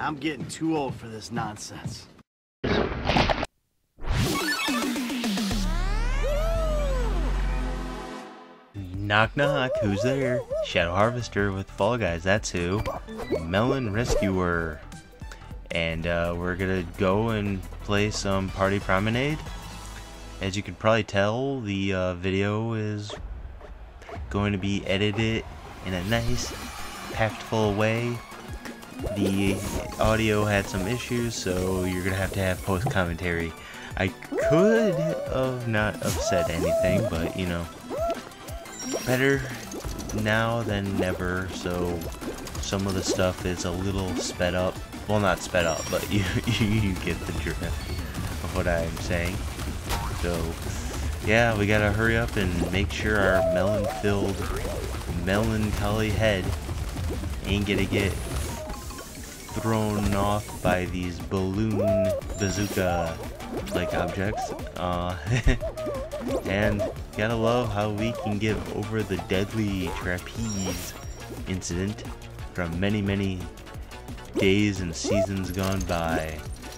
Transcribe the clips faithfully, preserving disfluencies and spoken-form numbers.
I'm getting too old for this nonsense. Knock knock, who's there? Shadow Harvester with Fall Guys, that's who. Melon Rescuer. And uh, we're gonna go and play some Party Promenade. As you can probably tell, the uh, video is going to be edited in a nice, tactful way. The audio had some issues, so you're gonna have to have post commentary. I could have not have said anything, but you know, better now than never. So some of the stuff is a little sped up. Well, not sped up, but you you get the drift of what I'm saying. So yeah, we gotta hurry up and make sure our melon-filled, melancholy head ain't gonna get thrown off by these balloon bazooka-like objects. Uh, and gotta love how we can get over the deadly trapeze incident from many, many days and seasons gone by,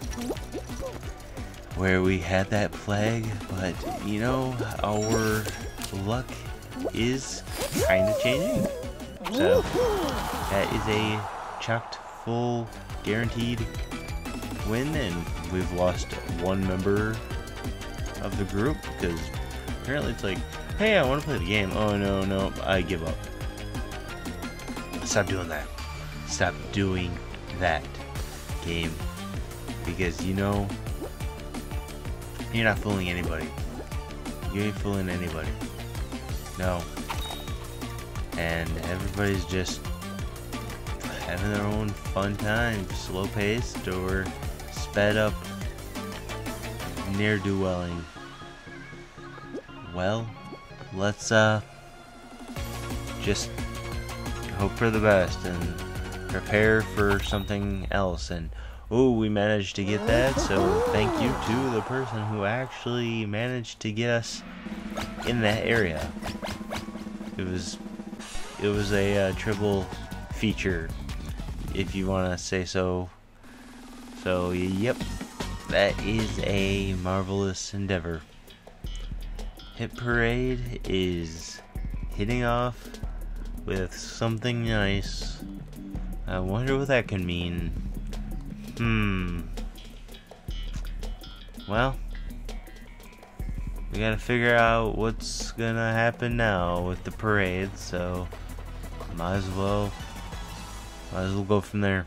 where we had that plague. But you know, our luck is kind of changing. So that is a chocked full guaranteed win, and we've lost one member of the group because apparently it's like, hey, I want to play the game. Oh no, no, I give up. Stop doing that. Stop doing that, game, because you know you're not fooling anybody. You ain't fooling anybody. No. And everybody's just having their own fun time, slow paced or sped up, ne'er-do-welling. Well, let's uh just hope for the best and prepare for something else. And oh, we managed to get that, so thank you to the person who actually managed to get us in that area. It was it was a uh, triple feature, if you want to say so. So yep, that is a marvelous endeavor. Hit Parade is hitting off with something nice. I wonder what that can mean. Hmm. Well, we gotta figure out what's gonna happen now with the parade, so might as well might as well go from there.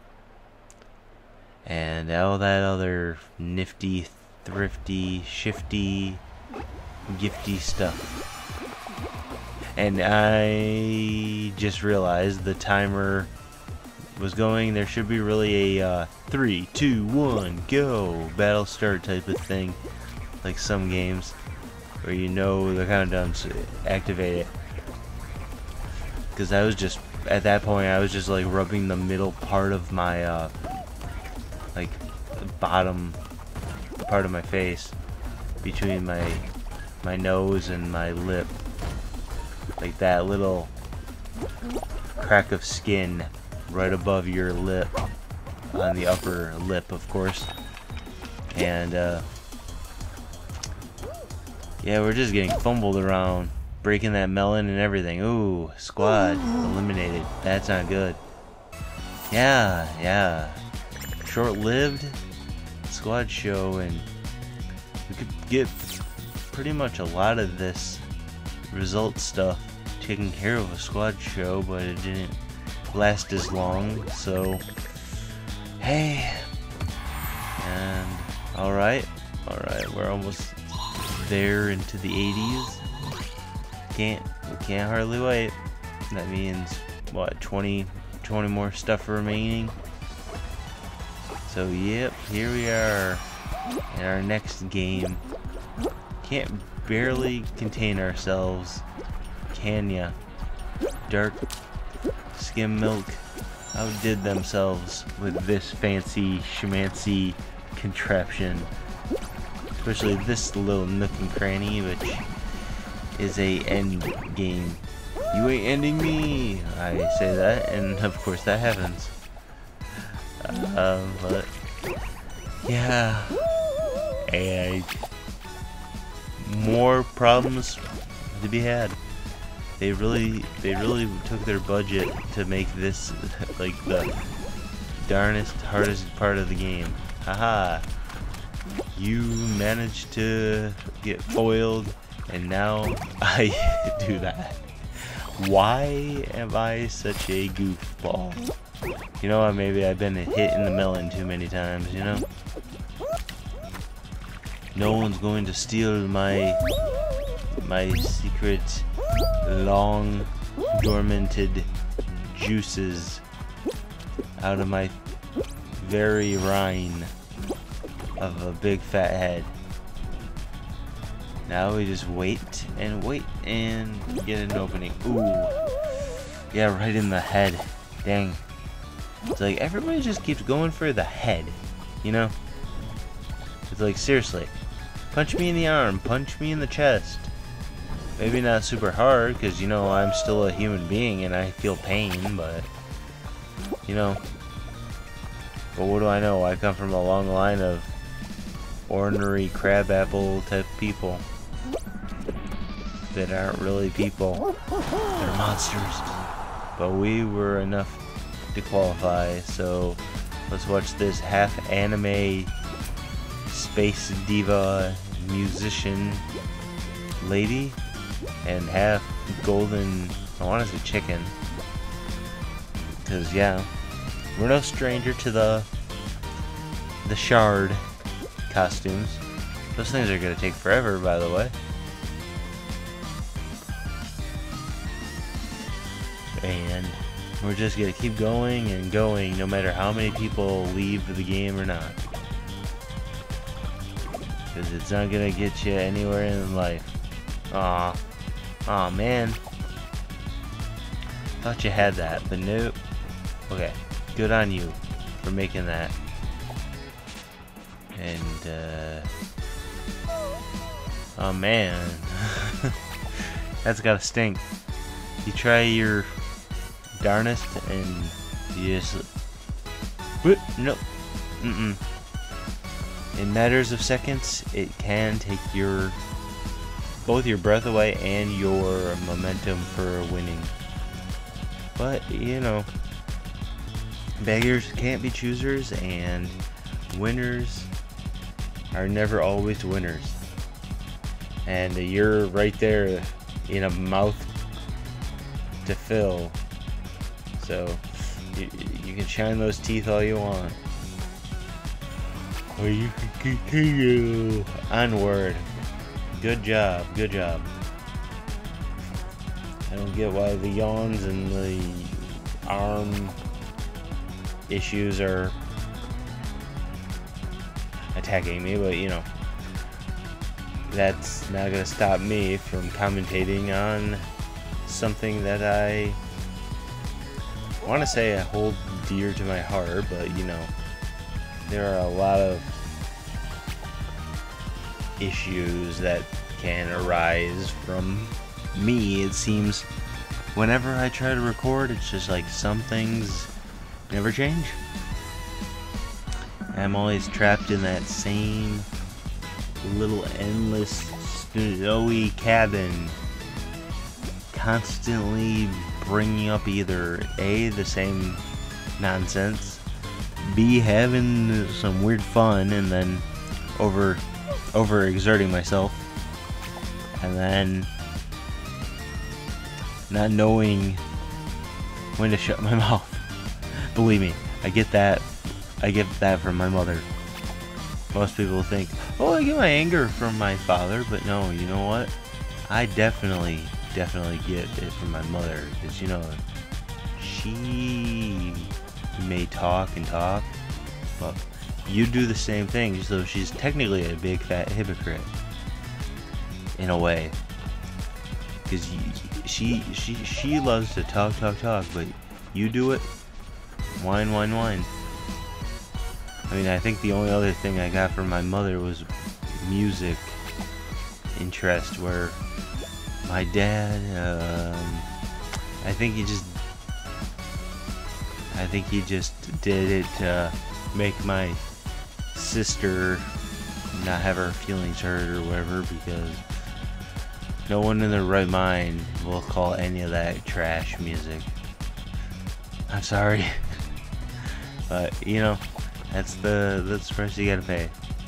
And all that other nifty, thrifty, shifty, gifty stuff. And I just realized the timer was going. There should be really a uh, three, two, one, go, battle start type of thing, like some games where you know the countdown to activate it. Because I was just at that point, I was just like rubbing the middle part of my uh, like bottom part of my face between my my nose and my lip, like that little crack of skin right above your lip, on the upper lip, of course. And uh, yeah, we're just getting fumbled around, breaking that melon and everything. Ooh, squad eliminated. That's not good. Yeah, yeah. Short-lived squad show, and we could get pretty much a lot of this result stuff taken care of a squad show, but it didn't last as long. So hey, and alright, alright, we're almost there into the eighties. Can't we can't hardly wait. That means what, twenty, twenty more stuff remaining. So yep, here we are in our next game. Can't barely contain ourselves, can ya? Dark Skim Milk outdid themselves with this fancy schmancy contraption, especially this little nook and cranny, which is a end game. You ain't ending me, I say that, and of course that happens. Um, but yeah, and more problems to be had. They really, they really took their budget to make this like the darnest, hardest part of the game. Haha! You managed to get foiled, and now I do that. Why am I such a goofball? You know what? Maybe I've been hit in the melon too many times. You know. No one's going to steal my my secret, long dormanted juices out of my very rind of a big fat head. Now we just wait and wait and get an opening. Ooh, yeah, right in the head. Dang. It's like everybody just keeps going for the head, you know? It's like, seriously, punch me in the arm, punch me in the chest. Maybe not super hard, because, you know, I'm still a human being and I feel pain, but, you know. But what do I know? I come from a long line of ordinary crabapple type people that aren't really people. They're monsters. But we were enough to qualify, so let's watch this half anime space diva musician lady and half golden, I want to say chicken, because yeah, we're no stranger to the the shard costumes. Those things are gonna take forever, by the way. And we're just gonna keep going and going, no matter how many people leave the game or not. Because it's not gonna get you anywhere in life. Aw. Aw, man. Thought you had that, but nope. Okay, good on you for making that. And, uh... oh, man. That's gotta stink. You try your darnest and you just... Nope. Mm-mm. In matters of seconds, it can take your... both your breath away and your momentum for winning. But, you know, beggars can't be choosers, and winners are never always winners. And you're right there in a mouth to fill. So, you, you can shine those teeth all you want. Or you can continue onward. Good job, good job. I don't get why the yawns and the arm issues are attacking me, but you know, that's not gonna stop me from commentating on something that I want to say I hold dear to my heart, but you know, there are a lot of issues that can arise from me. It seems whenever I try to record, it's just like some things never change. I'm always trapped in that same little endless snowy cabin, constantly bringing up either A, the same nonsense, B, having some weird fun, and then over over exerting myself, and then not knowing when to shut my mouth. Believe me, I get that. I get that from my mother. Most people think, oh, I get my anger from my father, but no, you know what? I definitely, definitely get it from my mother, because, you know, she may talk and talk, but you do the same thing, so she's technically a big fat hypocrite, in a way, because she, she, she loves to talk, talk, talk, but you do it, whine, whine, whine. I mean, I think the only other thing I got from my mother was music interest, where my dad, um, I think he just, I think he just did it, uh, make my sister not have her feelings hurt or whatever, because no one in their right mind will call any of that trash music. I'm sorry. But, you know, that's the, that's the price you gotta pay.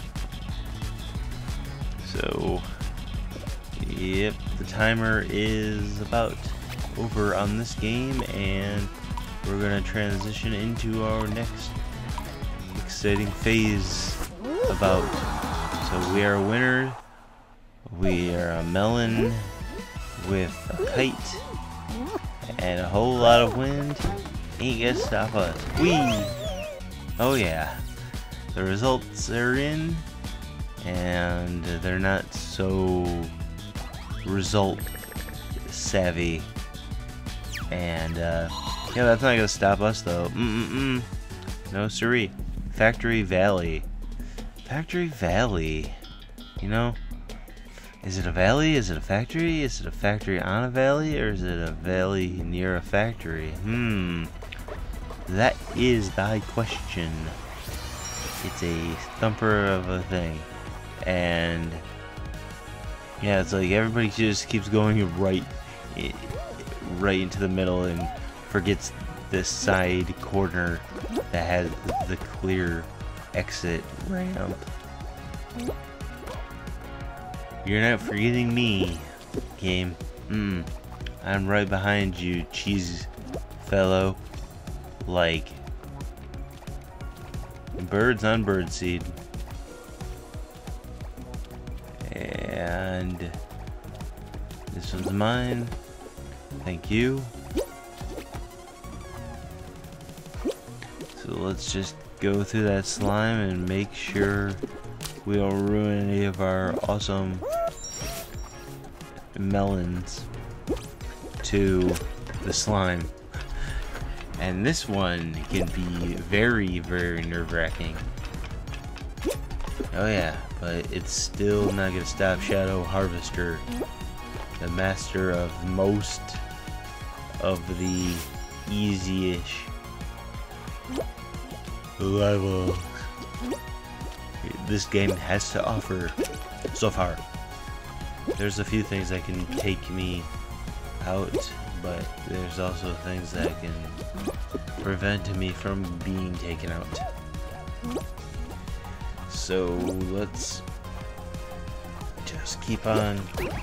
So, yep, the timer is about over on this game, and we're gonna transition into our next exciting phase about. So we are a winner. We are a melon with a kite and a whole lot of wind. Ain't gonna stop us. Whee! Oh yeah. The results are in, and they're not so result savvy. And uh, yeah, that's not gonna stop us though. Mm-mm-mm. No siree. Factory Valley. Factory Valley. You know, is it a valley? Is it a factory? Is it a factory on a valley? Or is it a valley near a factory? Hmm. That is thy question. It's a thumper of a thing. And yeah, it's like everybody just keeps going right right into the middle and forgets this side corner that has the clear exit ramp. You're not forgetting me, game. Mm. I'm right behind you, cheese fellow. Like birds on birdseed. And this one's mine. Thank you. So let's just go through that slime and make sure we don't ruin any of our awesome melons to the slime. And this one can be very, very nerve-wracking. Oh yeah, but it's still not gonna stop Shadow Harvester, the master of most of the easy-ish levels this game has to offer so far. There's a few things that can take me out, but there's also things that can prevent me from being taken out. So let's just keep on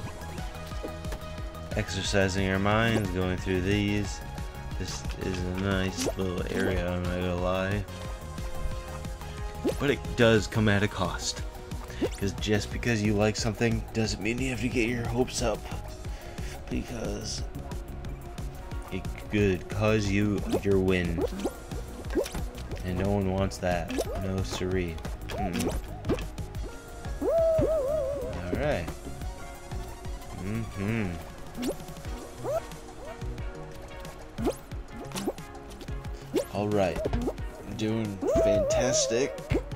exercising our minds, going through these. This is a nice little area, I'm not gonna lie. But it does come at a cost. Because just because you like something doesn't mean you have to get your hopes up. Because it could cause you your win. And no one wants that. No siree. Mm-mm. Alright. Mm-hmm. Alright. Doing fantastic.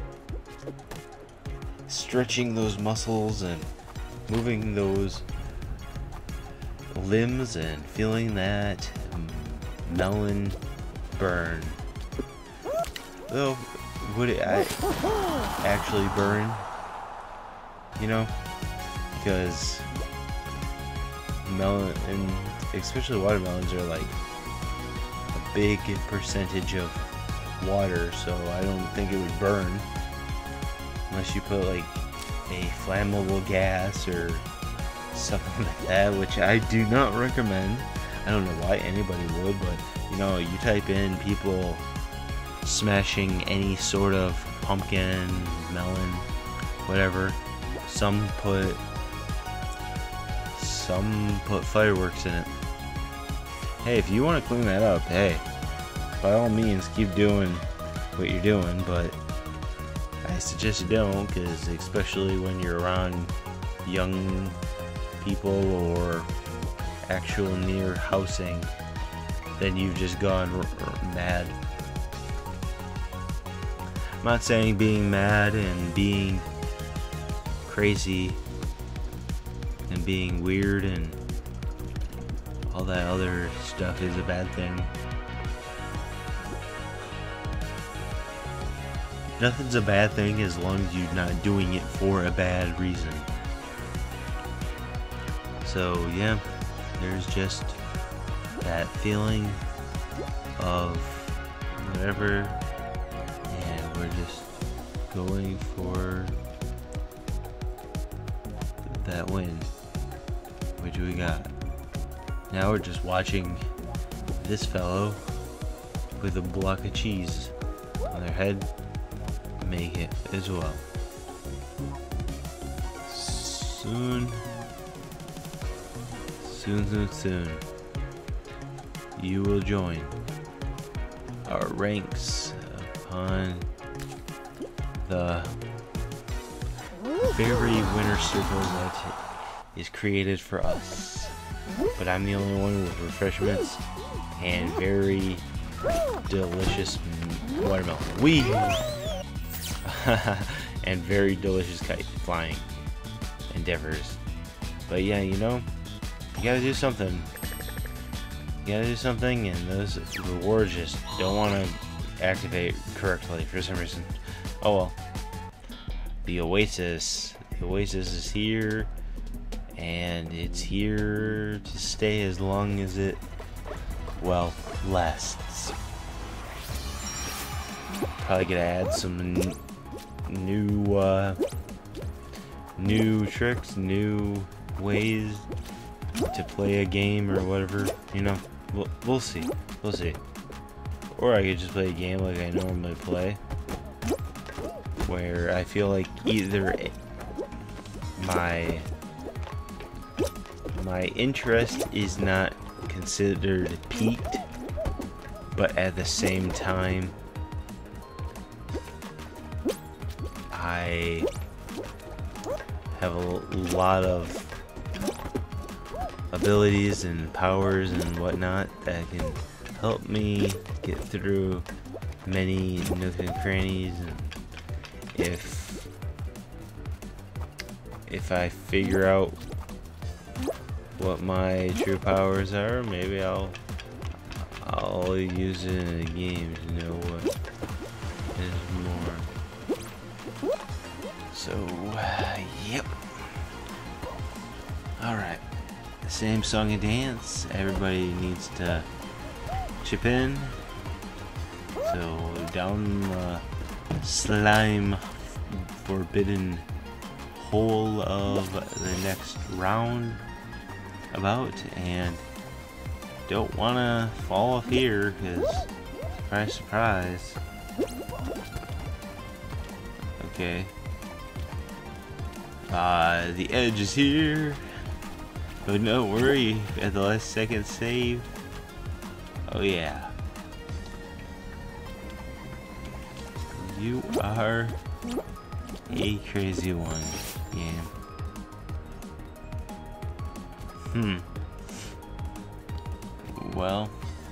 Stretching those muscles and moving those limbs and feeling that melon burn. Though, would it actually burn? You know? Because melon, and especially watermelons, are like a big percentage of water, so I don't think it would burn unless you put like a flammable gas or something like that, which I do not recommend. I don't know why anybody would, but you know, you type in people smashing any sort of pumpkin, melon, whatever, some put some put fireworks in it. Hey, if you want to clean that up, hey, by all means keep doing what you're doing, but I suggest you don't, because especially when you're around young people or actual near housing, then you've just gone r r mad. I'm not saying being mad and being crazy and being weird and all that other stuff is a bad thing. nothing's a bad thing as long as you're not doing it for a bad reason. So yeah, there's just that feeling of whatever, and we're just going for that win. Which we got. Now we're just watching this fellow with a block of cheese on their head make it as well. Soon, soon, soon, soon, you will join our ranks upon the very winner circle that is created for us. But I'm the only one with refreshments and very delicious watermelon. Wee! And very delicious kite flying endeavors. But yeah, you know, you gotta do something. You gotta do something, and those rewards just don't want to activate correctly for some reason. Oh well. The Oasis. The Oasis is here, and it's here to stay as long as it, well, lasts. Probably gonna add some n new, uh, new tricks, new ways to play a game or whatever, you know. We'll, we'll see. We'll see. Or I could just play a game like I normally play, where I feel like either my my interest is not considered peaked, but at the same time I have a lot of abilities and powers and whatnot that can help me get through many nooks and crannies, and if if I figure out what my true powers are, maybe I'll I'll use it in a game to know what is more. So yep. Alright. The same song and dance. Everybody needs to chip in. So down the slime forbidden hole of the next round about, and don't want to fall off here because surprise surprise. Okay, uh the edge is here, but don't worry, at the last second save. Oh yeah, you are a crazy one, yeah. Hmm. Well,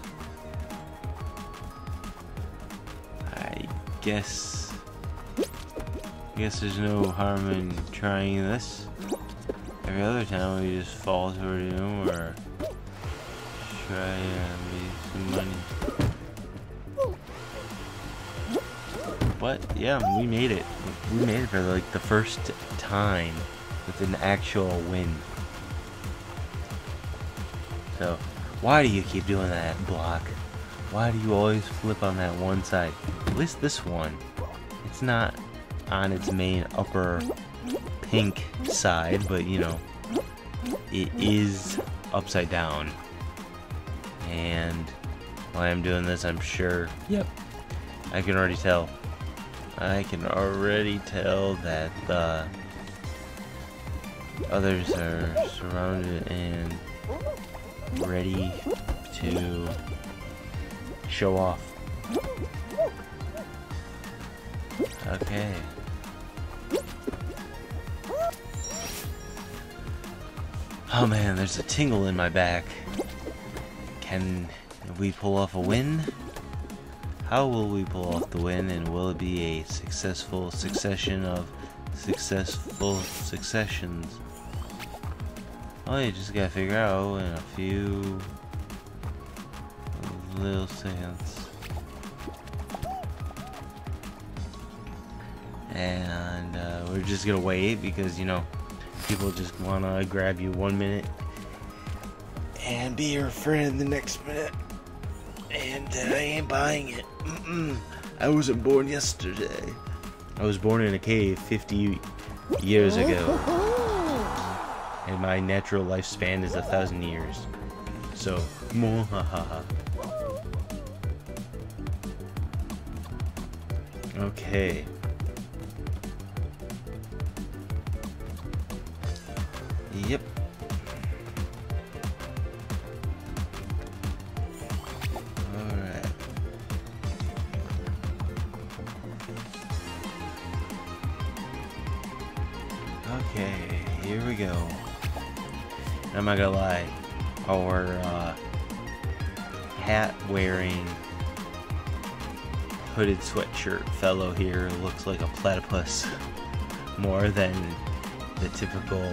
I guess I guess there's no harm in trying this. Every other time we just fall toward him or try to make some money. But yeah, we made it. We made it for like the first time with an actual win. So, why do you keep doing that, block? Why do you always flip on that one side? At least this one. It's not on its main upper pink side, but you know, it is upside down. And while I'm doing this, I'm sure, yep, I can already tell. I can already tell that the others are surrounded and ready to show off. Okay. Oh man, there's a tingle in my back. Can we pull off a win? How will we pull off the win, and will it be a successful succession of successful successions? Oh, you just gotta figure out in a few little seconds. and uh, we're just gonna wait because, you know, people just wanna grab you one minute and be your friend the next minute, and uh, I ain't buying it. Mm-mm. I wasn't born yesterday. I was born in a cave fifty years ago, and my natural lifespan is a thousand years. So, mwahaha. Okay. Yep. Alright. Okay, here we go. I'm not gonna lie, our uh, hat wearing hooded sweatshirt fellow here looks like a platypus more than the typical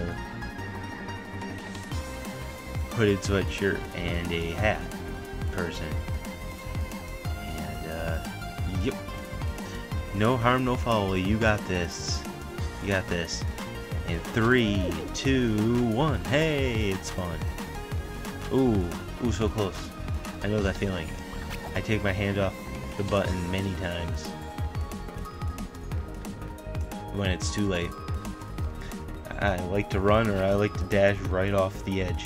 hooded sweatshirt and a hat person. And uh, yep, no harm, no foul. You got this. You got this. In three, two, one. Hey, it's fun. Ooh, ooh, so close. I know that feeling. I take my hand off the button many times when it's too late. I like to run, or I like to dash right off the edge.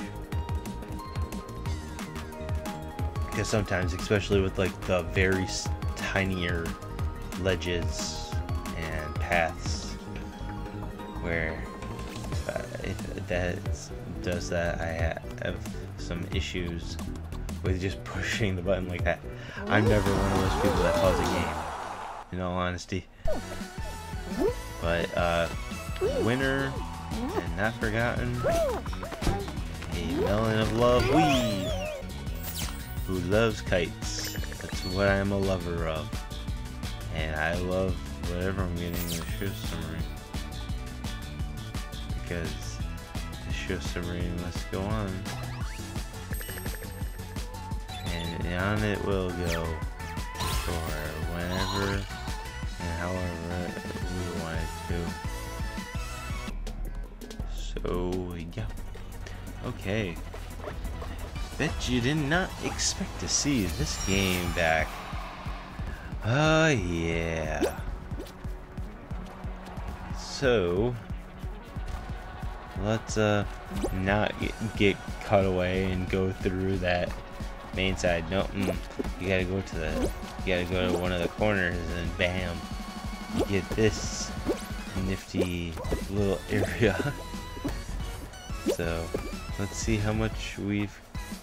Because sometimes, especially with like the very tinier ledges and paths, where uh, if that does that, I have some issues with just pushing the button like that. I'm never one of those people that pause a game, in all honesty. But uh, winner and not forgotten, a melon of love, wee, who loves kites. That's what I'm a lover of, and I love whatever I'm getting in the ship submarine, because the ship submarine must go on. And on it will go for whenever and however we want it to. So yeah. Okay. Bet you did not expect to see this game back. Oh yeah. So let's uh not get, get cut away and go through that main side. No, mm, you gotta go to the, you gotta go to one of the corners, and bam, you get this nifty little area. So let's see how much we've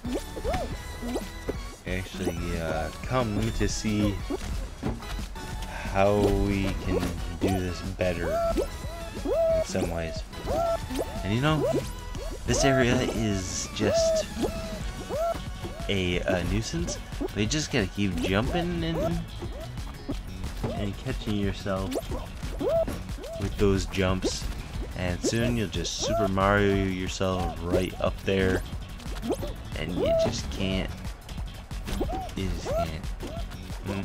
actually uh, come to see how we can do this better in some ways. And you know, this area is just A, a nuisance, but you just gotta keep jumping and and catching yourself with those jumps, and soon you'll just Super Mario yourself right up there, and you just can't. You just can't. Mm.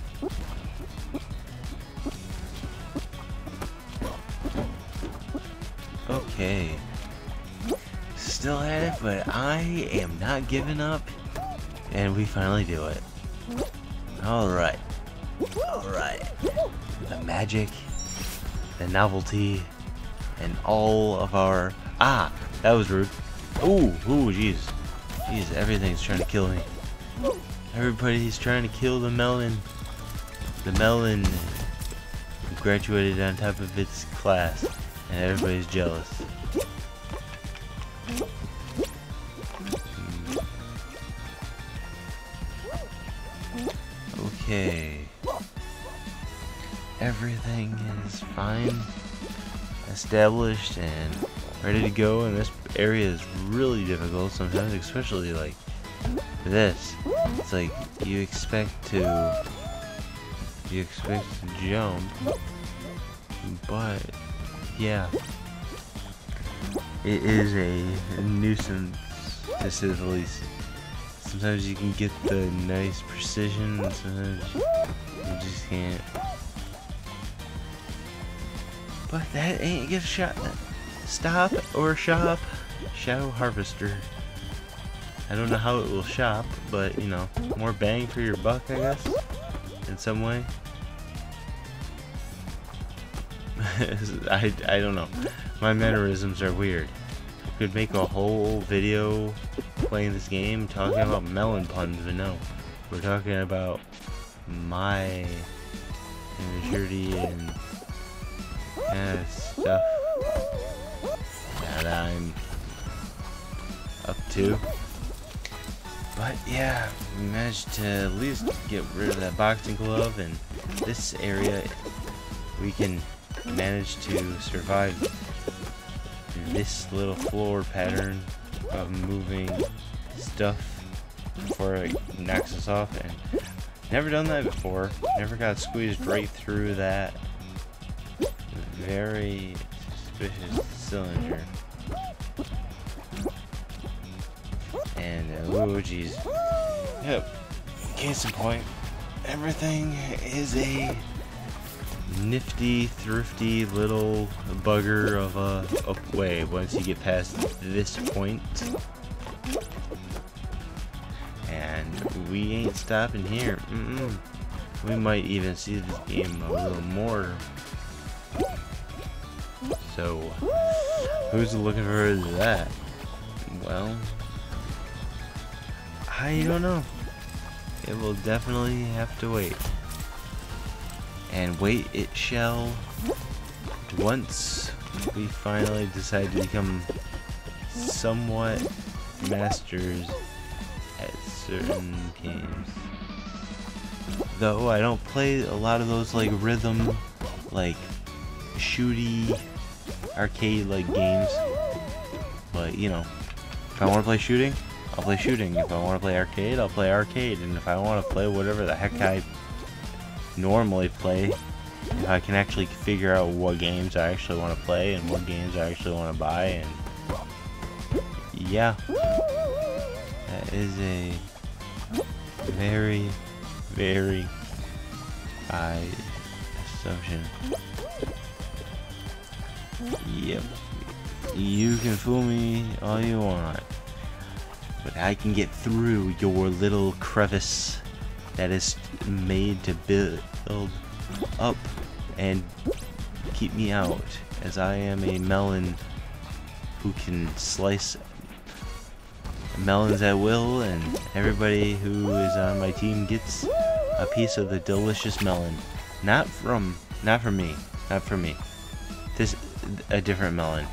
Okay. Still at it, but I am not giving up. And we finally do it. Alright. Alright. The magic, the novelty, and all of our... Ah! That was rude. Ooh! Ooh, jeez. Jeez, everything's trying to kill me. Everybody's trying to kill the melon. The melon graduated on top of its class, and everybody's jealous. Okay. Everything is fine, established, and ready to go, and this area is really difficult sometimes, especially like this. It's like you expect to you expect to jump, but yeah, it is a nuisance to say the least. Sometimes you can get the nice precision, sometimes you just can't. But that ain't get a shot. Stop or shop. Shadow Harvester. I don't know how it will shop, but you know, more bang for your buck, I guess, in some way. I, I don't know. My mannerisms are weird. I could make a whole video playing this game talking about melon puns, but no. We're talking about my immaturity and kind of stuff that I'm up to. But yeah, we managed to at least get rid of that boxing glove, and this area we can manage to survive this little floor pattern of moving stuff before it knocks us off. And never done that before, never got squeezed right through that very suspicious cylinder. And uh, oh geez, yep, case in point, everything is a nifty, thrifty little bugger of a up way once you get past this point. And we ain't stopping here. Mm-mm. We might even see this game a little more. So, who's looking forward to that? Well, I don't know. It will definitely have to wait. And wait it shall, once we finally decide to become somewhat masters at certain games. Though I don't play a lot of those like rhythm, like shooty, arcade like games. But you know, if I want to play shooting, I'll play shooting. If I want to play arcade, I'll play arcade. And if I want to play whatever the heck I normally play, if I can actually figure out what games I actually want to play and what games I actually want to buy, and yeah, that is a very, very high assumption. Yep, you can fool me all you want, but I can get through your little crevice that is made to build up and keep me out, as I am a melon who can slice melons at will, and everybody who is on my team gets a piece of the delicious melon. Not from, not from me, not from me. This, a different melon.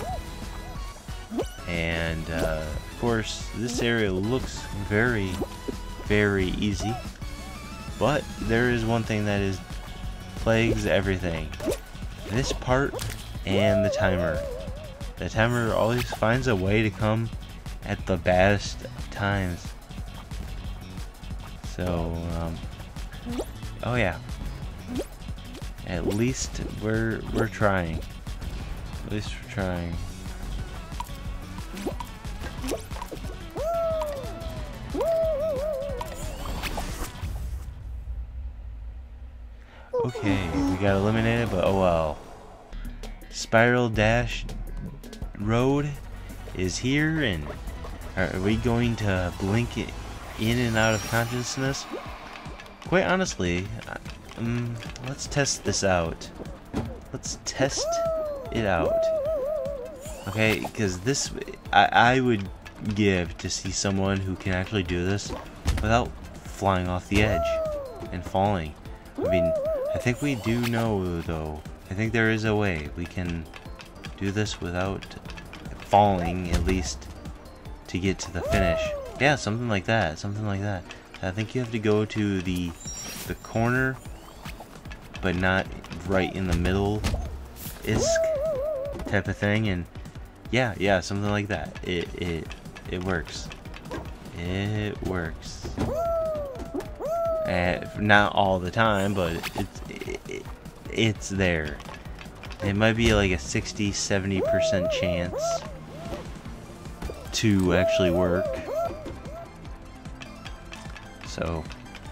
And uh, of course, this area looks very, very easy. But there is one thing that is plagues everything. This part and the timer. The timer always finds a way to come at the baddest times. So, um, oh yeah. At least we're we're trying. At least we're trying. Okay, we got eliminated, but oh well. Spiral Dash Road is here, and are we going to blink it in and out of consciousness? Quite honestly, um, let's test this out. Let's test it out. Okay, because this, I, I would give to see someone who can actually do this without flying off the edge and falling. I mean, I think we do know, though. I think there is a way we can do this without falling, at least, to get to the finish. Yeah, something like that. Something like that. I think you have to go to the the corner, but not right in the middle, isk type of thing. And yeah, yeah, something like that. It it it works. It works. Uh, not all the time, but it's it, it, it's there. It might be like a sixty to seventy percent chance to actually work. So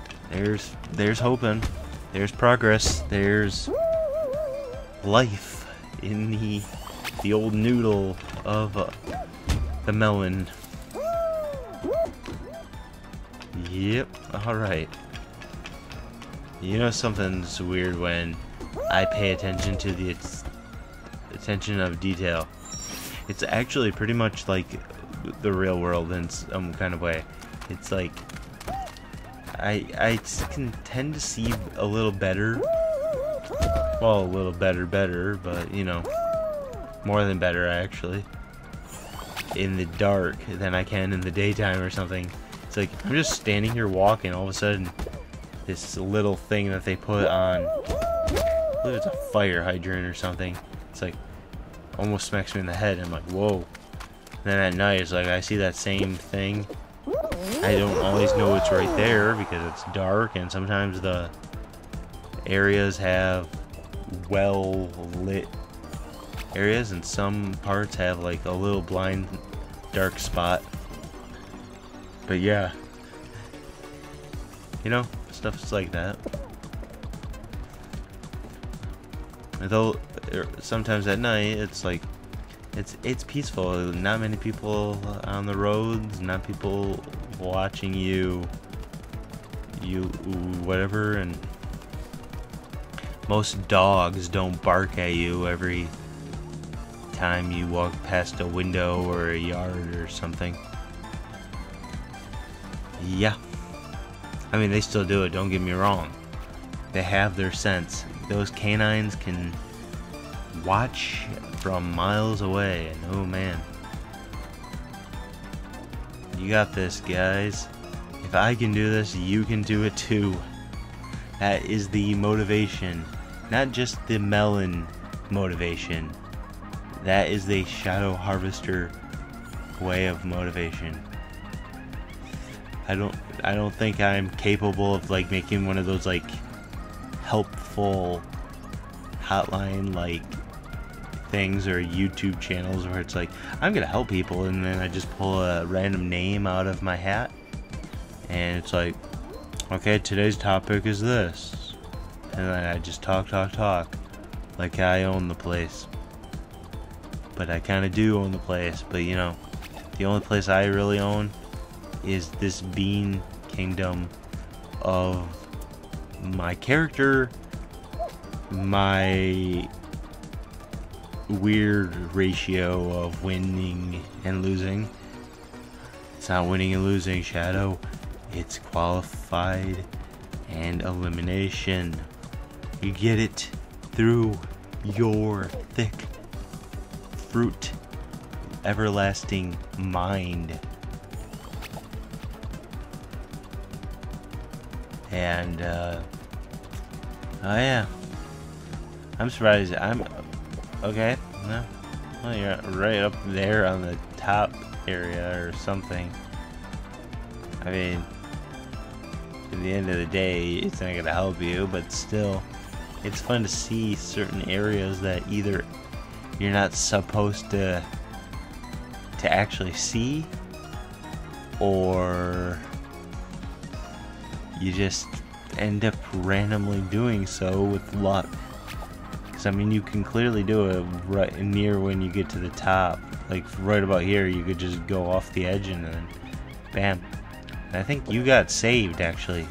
there's there's hoping, there's progress, there's life in the the old noodle of uh, the melon. Yep, alright. You know something's weird when I pay attention to the attention of detail. It's actually pretty much like the real world in some kind of way. It's like I I can tend to see a little better. Well, a little better, better, but you know, more than better actually. In the dark than I can in the daytime or something. It's like I'm just standing here walking, all of a sudden this little thing that they put on, I believe it's a fire hydrant or something. It's like almost smacks me in the head. I'm like, whoa. And then at night it's like I see that same thing. I don't always know it's right there because it's dark, and sometimes the areas have well lit areas and some parts have like a little blind dark spot. But yeah, you know, stuff's like that. Though sometimes at night it's like it's it's peaceful. Not many people on the roads, not people watching you, you whatever, and most dogs don't bark at you every time you walk past a window or a yard or something. Yeah, I mean they still do it, don't get me wrong. They have their sense. Those canines can watch from miles away, and oh man, you got this, guys. If I can do this, you can do it too. That is the motivation, not just the melon motivation. That is the shadow harvester way of motivation. I don't I don't think I'm capable of like making one of those like helpful hotline like things or YouTube channels where it's like I'm gonna help people, and then I just pull a random name out of my hat and it's like, okay, today's topic is this, and then I just talk talk talk like I own the place. But I kinda do own the place, but you know, the only place I really own is this bean kingdom of my character, my weird ratio of winning and losing. It's not winning and losing, Shadow. It's qualified and elimination. You get it through your thick fruit everlasting mind. And uh oh yeah, I'm surprised. I'm okay. No, well, you're right up there on the top area or something. I mean, at the end of the day, it's not gonna help you, but still, it's fun to see certain areas that either you're not supposed to to actually see, or you just end up randomly doing so with luck. Because I mean, you can clearly do it right near when you get to the top. Like right about here, you could just go off the edge and then bam. And I think you got saved actually.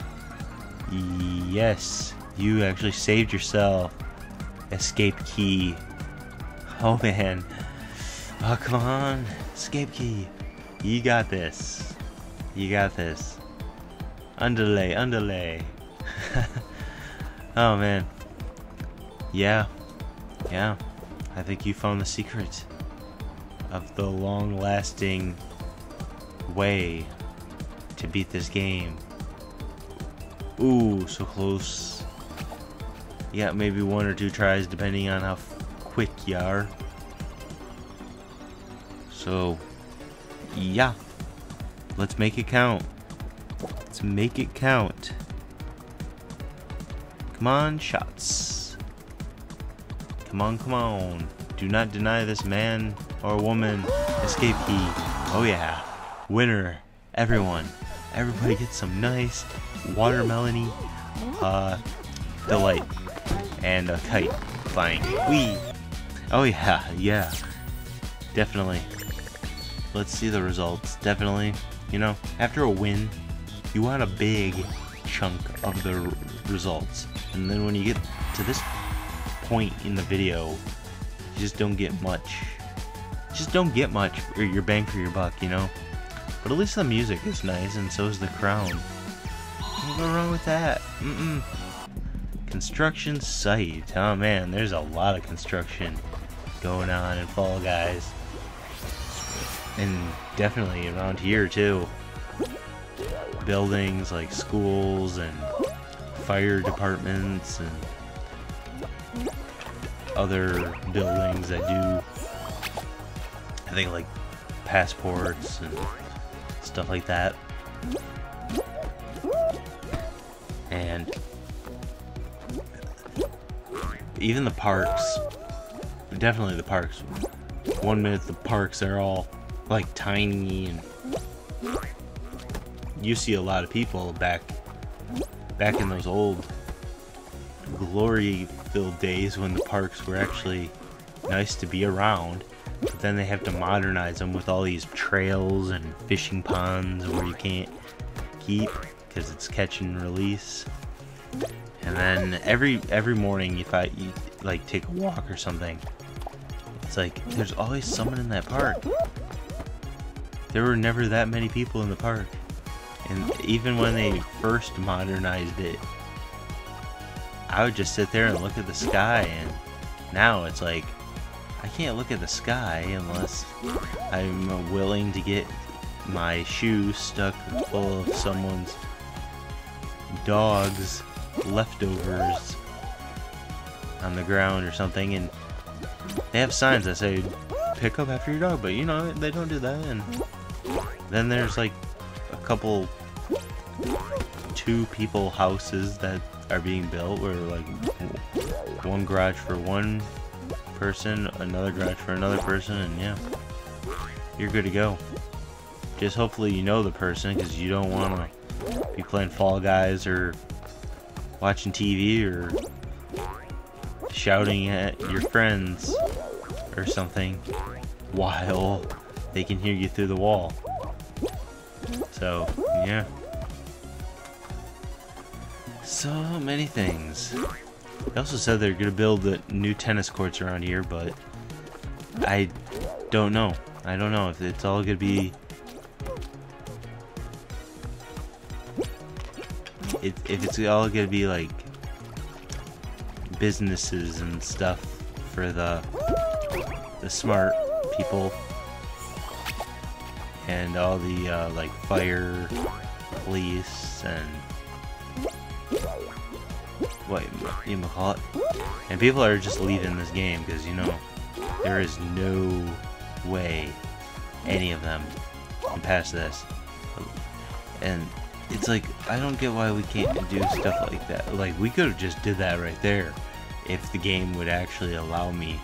Yes, you actually saved yourself. Escape key. Oh man. Oh come on. Escape key. You got this. You got this. Underlay, underlay. Oh man. Yeah. Yeah. I think you found the secret of the long-lasting way to beat this game. Ooh, so close. Yeah, maybe one or two tries depending on how f quick you are. So, yeah. Let's make it count. Let's make it count. Come on, shots. Come on, come on. Do not deny this man or woman escape key. Oh yeah. Winner. Everyone. Everybody gets some nice watermelon-y uh, delight. And a kite flying. Whee! Oh yeah, yeah. Definitely. Let's see the results. Definitely. You know, after a win, you want a big chunk of the r results. And then when you get to this point in the video, you just don't get much. Just don't get much for your bang for your buck, you know? But at least the music is nice, and so is the crown. Can't go wrong with that. Mm-mm. Construction site. Oh man, there's a lot of construction going on in Fall Guys. And definitely around here too. Buildings like schools and fire departments and other buildings that do, I think, like passports and stuff like that. And even the parks, definitely the parks. One minute the parks are all like tiny, and you see a lot of people back back in those old glory-filled days when the parks were actually nice to be around. But then they have to modernize them with all these trails and fishing ponds where you can't keep because it's catch and release. And then every every morning, if I you, like take a walk or something, it's like there's always someone in that park. There were never that many people in the park, and even when they first modernized it, I would just sit there and look at the sky. And now it's like I can't look at the sky unless I'm willing to get my shoe stuck full of someone's dog's leftovers on the ground or something. And they have signs that say pick up after your dog, but you know, they don't do that. And then there's like a couple two people houses that are being built where like one garage for one person, another garage for another person, and yeah, you're good to go. Just hopefully you know the person, because you don't want to be playing Fall Guys or watching T V or shouting at your friends or something while they can hear you through the wall. So yeah, so many things. They also said they're gonna build the new tennis courts around here, but I don't know. I don't know if it's all gonna be. If, if it's all gonna be like businesses and stuff for the the smart people and all the uh, like fire, police, and what you call it, and people are just leaving this game because, you know, there is no way any of them can pass this. And it's like, I don't get why we can't do stuff like that. Like, we could have just did that right there if the game would actually allow me.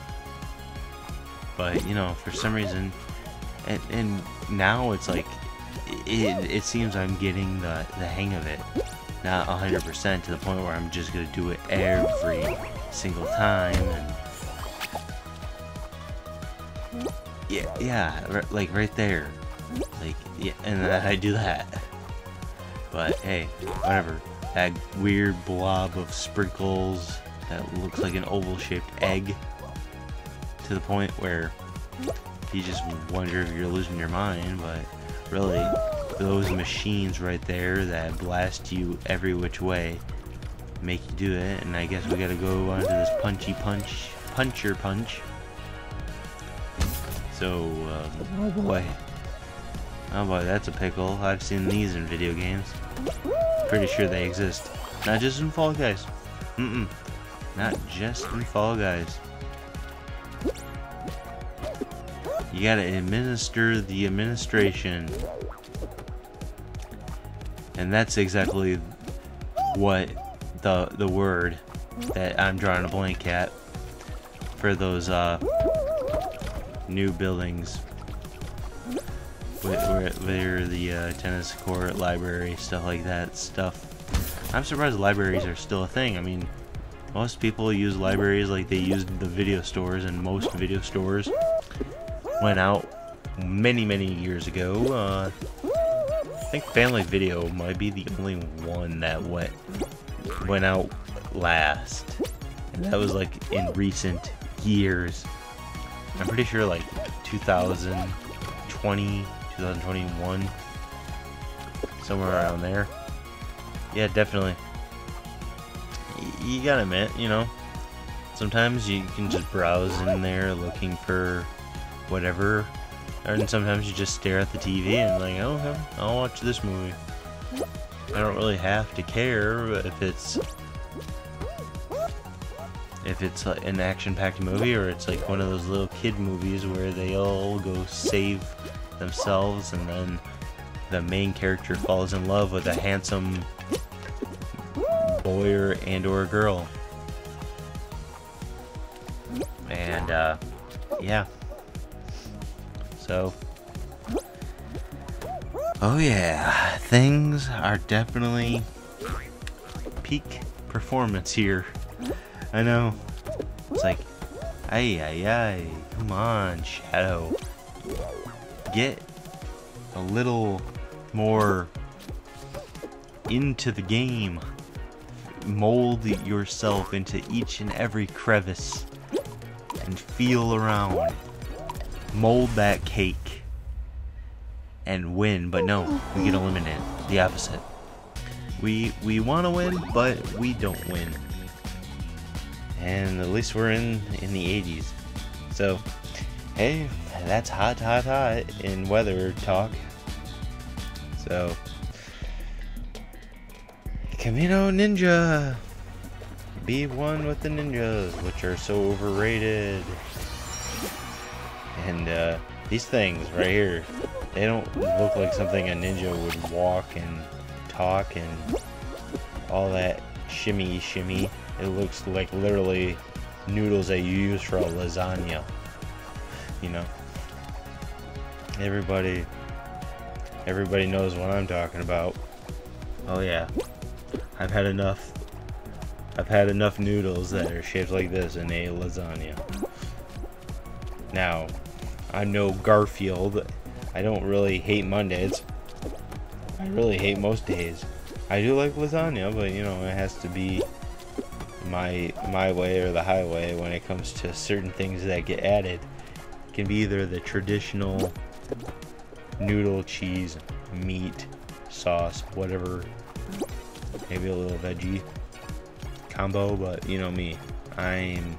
But, you know, for some reason, and, and now it's like, it, it seems I'm getting the, the hang of it. Not one hundred percent to the point where I'm just going to do it every single time. And yeah, yeah, like right there. Like, yeah, and then I do that. But hey, whatever. That weird blob of sprinkles that looks like an oval-shaped egg, to the point where you just wonder if you're losing your mind. But really, those machines right there that blast you every which way make you do it. And I guess we gotta go onto this punchy punch, puncher punch. So, um, oh boy. Oh boy, that's a pickle. I've seen these in video games. Pretty sure they exist. Not just in Fall Guys. Mm-mm. Not just in Fall Guys. You gotta administer the administration. And that's exactly what the the word that I'm drawing a blank at for those uh, new buildings. Where, where the uh, tennis court, library, stuff like that stuff. I'm surprised libraries are still a thing. I mean, Most people use libraries like they used the video stores, and most video stores went out many, many years ago. Uh, I think Family Video might be the only one that went went out last, and that was like in recent years. I'm pretty sure like two thousand twenty, two thousand twenty-one, somewhere around there. Yeah, definitely. You gotta admit, you know, sometimes you can just browse in there looking for whatever, and sometimes you just stare at the T V and like, oh, okay, I'll watch this movie. I don't really have to care if it's if it's like an action-packed movie or it's like one of those little kid movies where they all go save themselves and then the main character falls in love with a handsome boy or and or a girl. And uh yeah. So oh yeah, things are definitely peak performance here. I know. It's like, ay ay ay, come on, Shadow. Get a little more into the game. Mold yourself into each and every crevice and feel around. Mold that cake and win, but no, we get eliminated. The opposite. We we want to win, but we don't win. And at least we're in in the eighties. So, hey, that's hot, hot, hot in weather talk. So, Camino Ninja. Be one with the ninjas, which are so overrated. And uh, these things right here, they don't look like something a ninja would walk and talk and all that shimmy shimmy. It looks like literally noodles that you use for a lasagna. You know? Everybody, everybody knows what I'm talking about. Oh yeah. I've had enough. I've had enough noodles that are shaped like this in a lasagna. Now, I'm no Garfield. I don't really hate Mondays. I really hate most days. I do like lasagna, but you know, it has to be my my way or the highway when it comes to certain things that get added. It can be either the traditional noodle, cheese, meat, sauce, whatever, maybe a little veggie combo, but you know me, I'm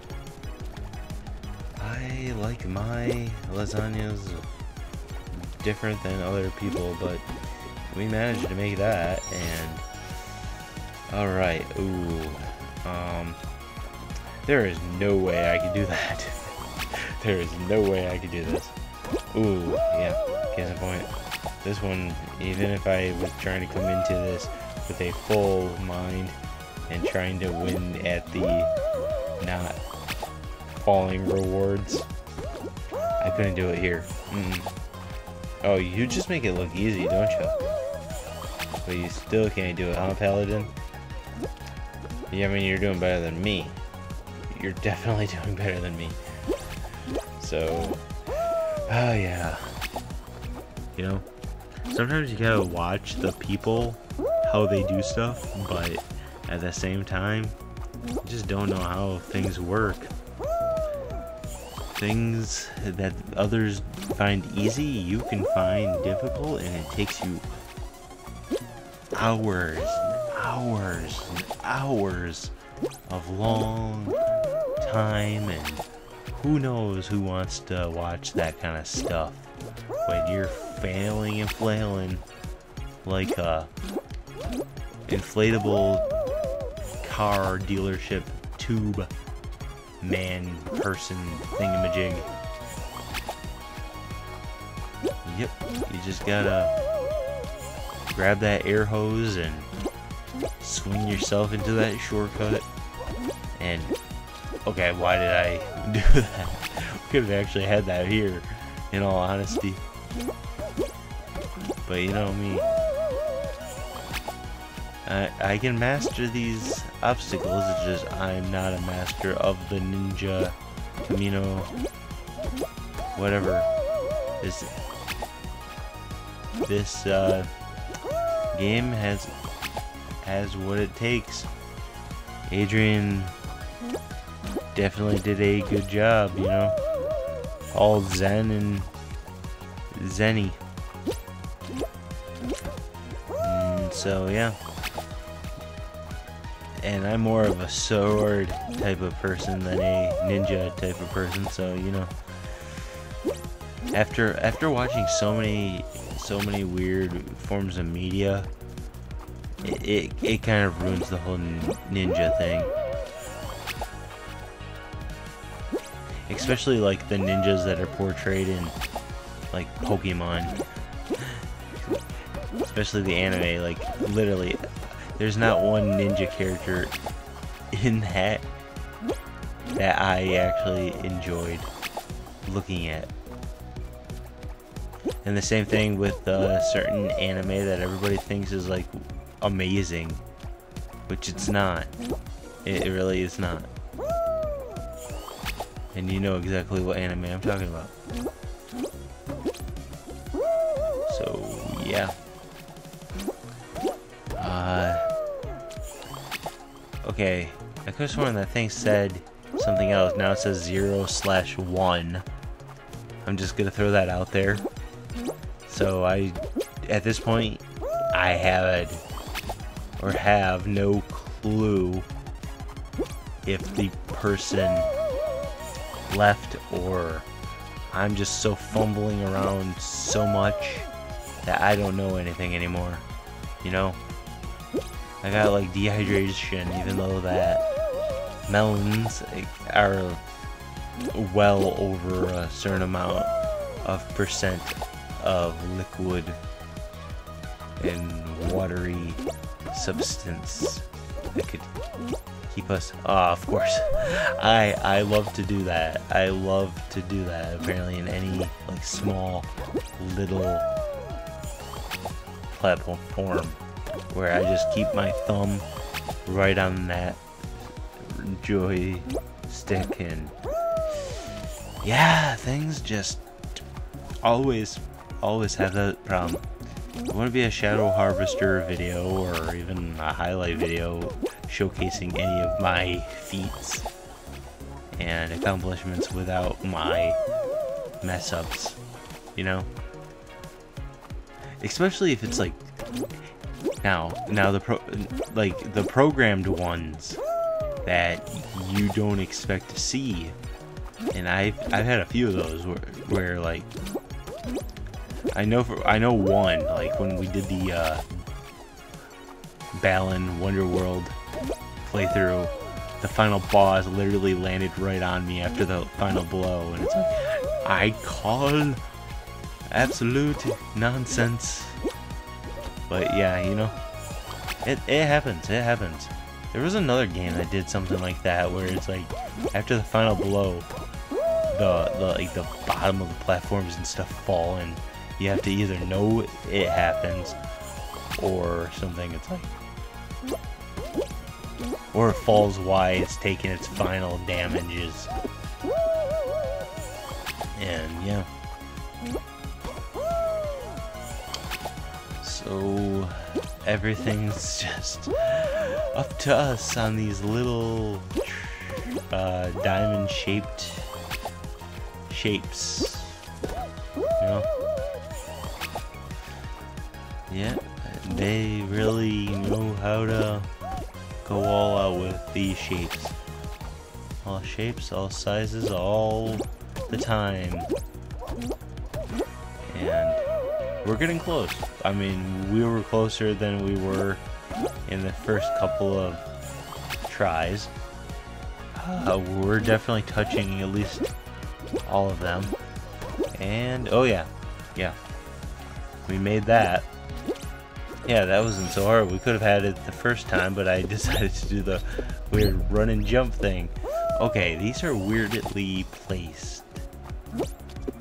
I like my lasagnas different than other people, but we managed to make that. And alright, ooh, um there is no way I could do that. There is no way I could do this. Ooh, yeah, case in point, this one, even if I was trying to come into this with a full mind and trying to win at the not falling rewards, I couldn't do it here. Mm-mm. Oh, you just make it look easy, don't you? But you still can't do it, huh, Paladin? Yeah, I mean, you're doing better than me. You're definitely doing better than me. So, oh yeah. You know, sometimes you gotta watch the people, how they do stuff, but at the same time, you just don't know how things work. Things that others find easy, you can find difficult, and it takes you hours, hours, and hours of long time, and who knows who wants to watch that kind of stuff when you're failing and flailing like a inflatable car dealership tube man person thingamajig. Yep, you just gotta grab that air hose and swing yourself into that shortcut. And okay, why did I do that? We could have actually had that here, in all honesty. But you know me, I, I can master these obstacles, it's just I'm not a master of the ninja Camino, whatever. This, this uh, game has, has what it takes. Adrian definitely did a good job, you know. All zen and zenny. And so, yeah. And I'm more of a sword type of person than a ninja type of person, so you know. After after watching so many so many weird forms of media, it it, it kind of ruins the whole ninja thing. Especially like the ninjas that are portrayed in like Pokemon. Especially the anime, like literally there's not one ninja character in that that I actually enjoyed looking at. And the same thing with uh, certain anime that everybody thinks is like amazing, which it's not. It, it really is not. And you know exactly what anime I'm talking about. So yeah. Uh, okay, I could have sworn that thing said something else. Now it says zero slash one. I'm just gonna throw that out there. So I, at this point, I had or have no clue if the person left or I'm just so fumbling around so much that I don't know anything anymore. You know? I got like dehydration, even though that melons are well over a certain amount of percent of liquid and watery substance that could keep us. Ah, of course. I I love to do that. I love to do that. Apparently, in any like small little platform where I just keep my thumb right on that joystick, and yeah, things just always, always have that problem. I want to be a Shadow Harvester video or even a highlight video showcasing any of my feats and accomplishments without my mess ups, you know? Especially if it's like now, now the pro, like the programmed ones that you don't expect to see, and I've I've had a few of those where where like I know for I know one like when we did the uh, Balan Wonderworld playthrough, the final boss literally landed right on me after the final blow, and it's like I call absolute nonsense. But yeah, you know, it it happens. It happens. There was another game that did something like that, where it's like after the final blow, the the like the bottom of the platforms and stuff fall, and you have to either know it happens or something. It's like, or it falls while it's taking its final damages, and yeah. So everything's just up to us on these little uh, diamond-shaped shapes, you know? Yeah, they really know how to go all out with these shapes. All shapes, all sizes, all the time. And we're getting close. I mean, we were closer than we were in the first couple of tries. Uh, we're definitely touching at least all of them. And, oh yeah, yeah. We made that. Yeah, that wasn't so hard. We could have had it the first time, but I decided to do the weird run and jump thing. Okay, these are weirdly placed.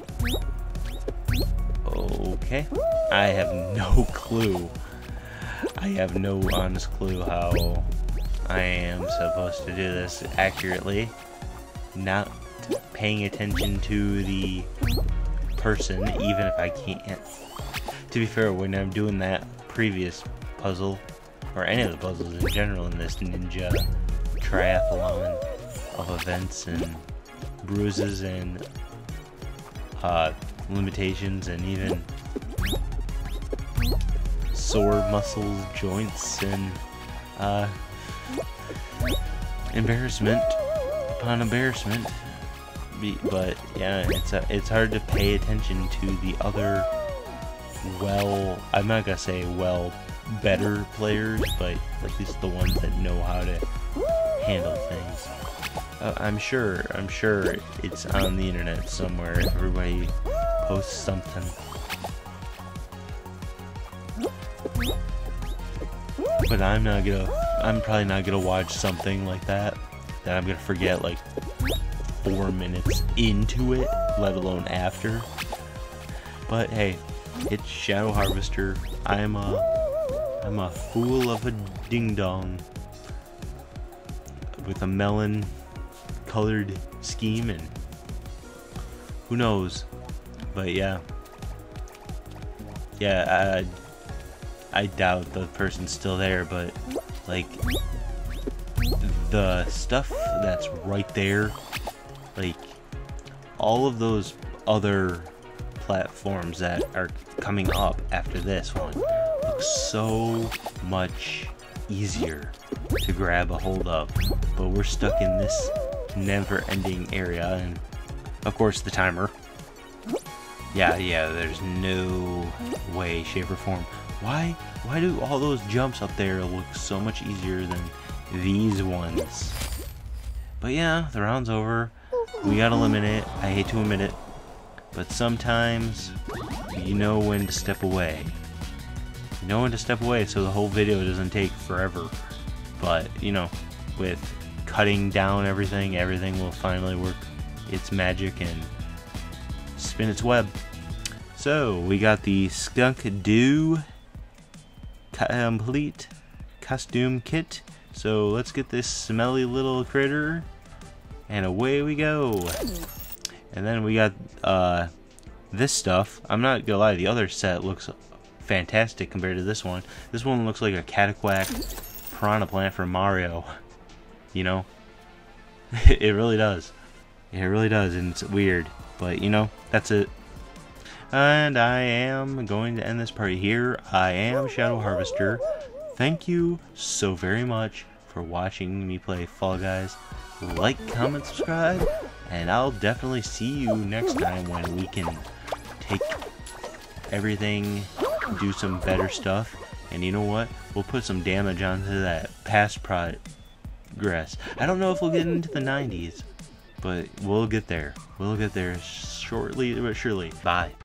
Okay, I have no clue. I have no honest clue how I am supposed to do this accurately. Not paying attention to the person, even if I can't. To be fair, when I'm doing that previous puzzle, or any of the puzzles in general in this ninja triathlon of events and bruises and uh, limitations and even sore muscles, joints, and uh, embarrassment upon embarrassment. But yeah, it's a, it's hard to pay attention to the other, well, I'm not gonna say well better players, but at least the ones that know how to handle things. Uh, I'm sure, I'm sure it's on the internet somewhere. Everybody posts something. But I'm not gonna, I'm probably not gonna watch something like that, that I'm gonna forget like four minutes into it, let alone after. But hey, it's Shadow Harvester. I'm a, I'm a fool of a ding dong with a melon colored scheme, and who knows. But yeah, yeah, I, I doubt the person's still there, but like the stuff that's right there, like all of those other platforms that are coming up after this one look so much easier to grab a hold of, but we're stuck in this never-ending area, and of course the timer. Yeah, yeah, there's no way, shape, or form. Why, why do all those jumps up there look so much easier than these ones? But yeah, the round's over. We gotta limit it. I hate to admit it, but sometimes you know when to step away. You know when to step away so the whole video doesn't take forever. But, you know, with cutting down everything, everything will finally work its magic and spin its web. So, we got the Skunk Doo complete costume kit. So, let's get this smelly little critter, and away we go. And then we got uh, this stuff. I'm not gonna lie, the other set looks fantastic compared to this one. This one looks like a Cataquack piranha plant from Mario. You know? It really does. It really does, and it's weird. But, you know, that's it. And I am going to end this part here. I am Shadow Harvester. Thank you so very much for watching me play Fall Guys. Like, comment, subscribe, and I'll definitely see you next time when we can take everything, do some better stuff, and you know what? We'll put some damage onto that past progress. I don't know if we'll get into the nineties, but we'll get there. We'll get there shortly but surely. Bye.